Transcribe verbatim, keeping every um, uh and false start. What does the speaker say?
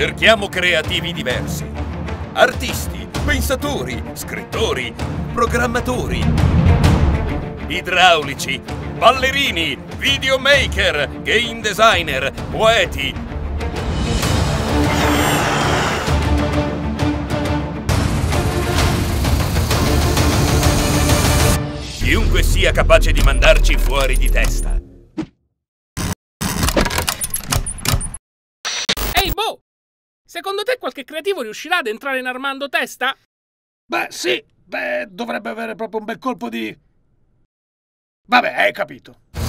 Cerchiamo creativi diversi. Artisti, pensatori, scrittori, programmatori, idraulici, ballerini, videomaker, game designer, poeti. Chiunque sia capace di mandarci fuori di testa. Ehi, Bo! Secondo te qualche creativo riuscirà ad entrare in Armando Testa? Beh, sì. Beh, dovrebbe avere proprio un bel colpo di... Vabbè, hai capito.